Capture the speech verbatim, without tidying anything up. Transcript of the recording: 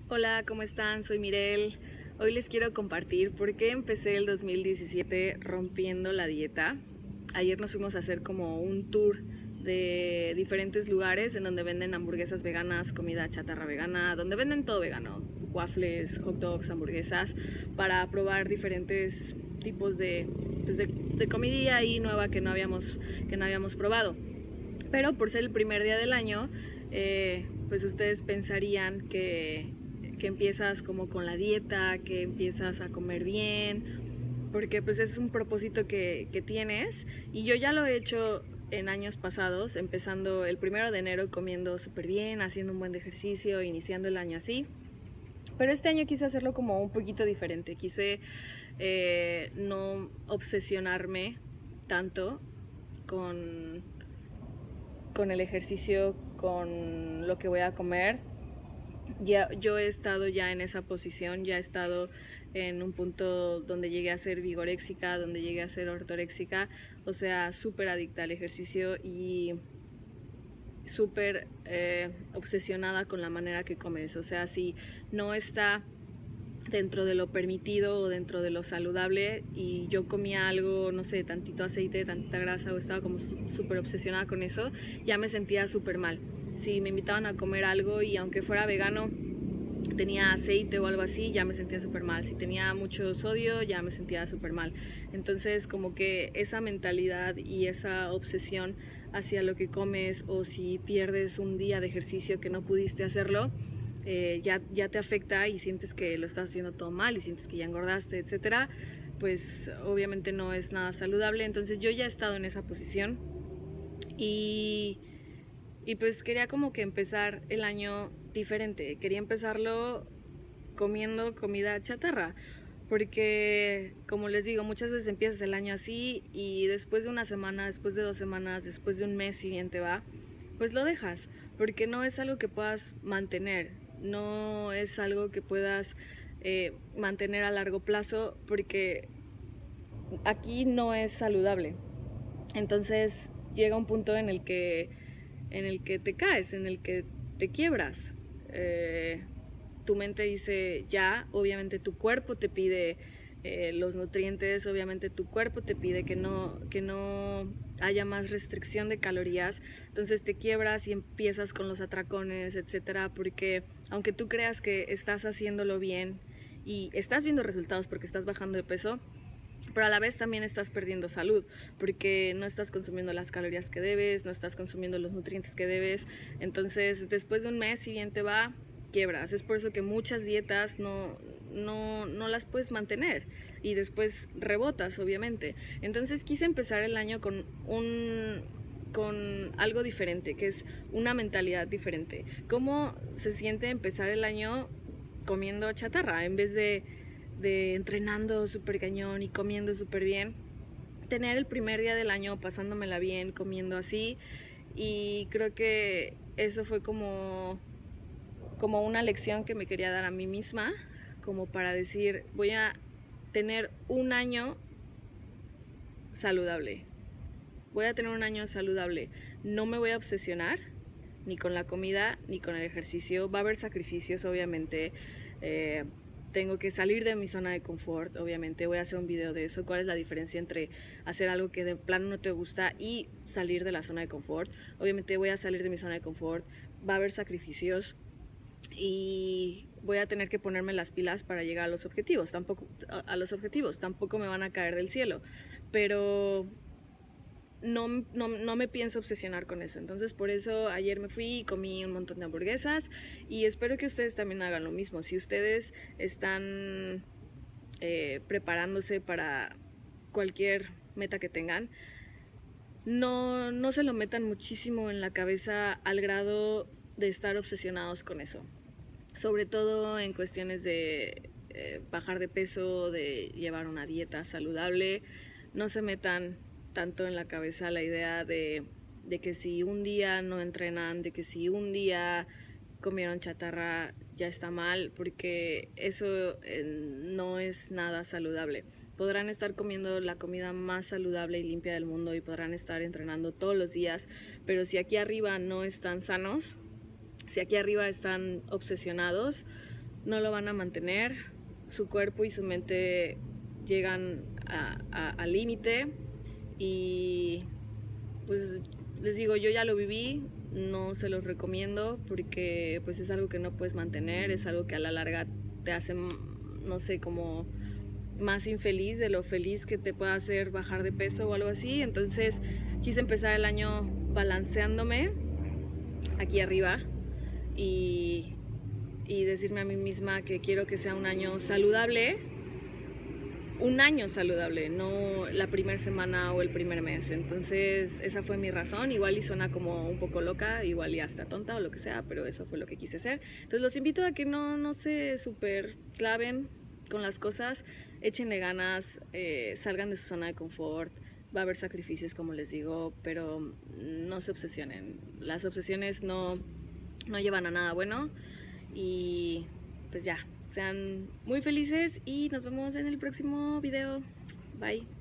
Hola, ¿cómo están? Soy Mirel. Hoy les quiero compartir por qué empecé el dos mil diecisiete rompiendo la dieta. Ayer nos fuimos a hacer como un tour de diferentes lugares en donde venden hamburguesas veganas, comida chatarra vegana, donde venden todo vegano, waffles, hot dogs, hamburguesas, para probar diferentes tipos de, pues de, de comida ahí nueva que no habíamos, que no habíamos probado. Pero por ser el primer día del año, eh, pues ustedes pensarían que, que empiezas como con la dieta, que empiezas a comer bien, porque pues es un propósito que, que tienes. Y yo ya lo he hecho en años pasados, empezando el primero de enero comiendo súper bien, haciendo un buen ejercicio, iniciando el año así. Pero este año quise hacerlo como un poquito diferente, quise eh, no obsesionarme tanto con con el ejercicio, con lo que voy a comer. Ya, yo he estado ya en esa posición, ya he estado en un punto donde llegué a ser vigoréxica, donde llegué a ser ortoréxica, o sea, súper adicta al ejercicio y súper eh, obsesionada con la manera que comes. O sea, si no está dentro de lo permitido o dentro de lo saludable y yo comía algo, no sé, tantito aceite, tantita grasa o estaba como súper obsesionada con eso, ya me sentía súper mal. Si me invitaban a comer algo y aunque fuera vegano tenía aceite o algo así, ya me sentía súper mal. Si tenía mucho sodio, ya me sentía súper mal. Entonces como que esa mentalidad y esa obsesión hacia lo que comes, o si pierdes un día de ejercicio que no pudiste hacerlo, Eh, ya, ya te afecta y sientes que lo estás haciendo todo mal y sientes que ya engordaste, etcétera, pues obviamente no es nada saludable. Entonces yo ya he estado en esa posición y, y pues quería como que empezar el año diferente. Quería empezarlo comiendo comida chatarra, porque como les digo, muchas veces empiezas el año así y después de una semana, después de dos semanas, después de un mes, si bien te va, pues lo dejas, porque no es algo que puedas mantener, no es algo que puedas eh, mantener a largo plazo, porque aquí no es saludable. Entonces llega un punto en el que, en el que te caes, en el que te quiebras. Eh, tu mente dice ya, obviamente tu cuerpo te pide eh, los nutrientes, obviamente tu cuerpo te pide que no, que no haya más restricción de calorías, entonces te quiebras y empiezas con los atracones, etcétera, porque aunque tú creas que estás haciéndolo bien y estás viendo resultados porque estás bajando de peso, pero a la vez también estás perdiendo salud, porque no estás consumiendo las calorías que debes, no estás consumiendo los nutrientes que debes. Entonces después de un mes, si bien te va, quiebras. Es por eso que muchas dietas no, no, no las puedes mantener y después rebotas, obviamente. Entonces quise empezar el año con un con algo diferente, que es una mentalidad diferente. ¿Cómo se siente empezar el año comiendo chatarra en vez de, de entrenando súper cañón y comiendo súper bien? Tener el primer día del año pasándomela bien, comiendo así, y creo que eso fue como como una lección que me quería dar a mí misma, como para decir, voy a tener un año saludable, voy a tener un año saludable, no me voy a obsesionar ni con la comida ni con el ejercicio. Va a haber sacrificios, obviamente, eh, tengo que salir de mi zona de confort, obviamente voy a hacer un video de eso, cuál es la diferencia entre hacer algo que de plano no te gusta y salir de la zona de confort. Obviamente voy a salir de mi zona de confort, va a haber sacrificios y voy a tener que ponerme las pilas para llegar a los objetivos. Tampoco, a los objetivos tampoco me van a caer del cielo, pero no, no, no me pienso obsesionar con eso. Entonces por eso ayer me fui y comí un montón de hamburguesas, y espero que ustedes también hagan lo mismo. Si ustedes están eh, preparándose para cualquier meta que tengan, no, no se lo metan muchísimo en la cabeza al grado de estar obsesionados con eso, sobre todo en cuestiones de eh, bajar de peso, de llevar una dieta saludable. No se metan tanto en la cabeza la idea de, de que si un día no entrenan, de que si un día comieron chatarra ya está mal, porque eso eh, no es nada saludable. Podrán estar comiendo la comida más saludable y limpia del mundo y podrán estar entrenando todos los días, pero si aquí arriba no están sanos, si aquí arriba están obsesionados, no lo van a mantener, su cuerpo y su mente llegan al límite y pues les digo, yo ya lo viví, no se los recomiendo porque pues es algo que no puedes mantener, es algo que a la larga te hace, no sé, como más infeliz de lo feliz que te puede hacer bajar de peso o algo así. Entonces quise empezar el año balanceándome aquí arriba y, y decirme a mí misma que quiero que sea un año saludable, un año saludable, no la primera semana o el primer mes. Entonces esa fue mi razón, igual y suena como un poco loca, igual y hasta tonta o lo que sea, pero eso fue lo que quise hacer. Entonces los invito a que no, no se super claven con las cosas, échenle ganas, eh, salgan de su zona de confort. Va a haber sacrificios, como les digo, pero no se obsesionen. Las obsesiones no, no llevan a nada bueno y pues ya, sean muy felices y nos vemos en el próximo video. Bye.